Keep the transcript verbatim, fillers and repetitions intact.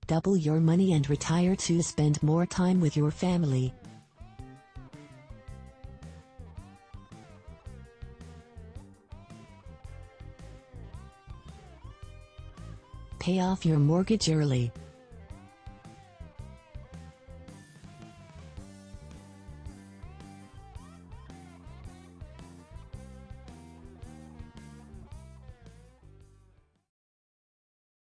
Double your money and retire to spend more time with your family. Pay off your mortgage early.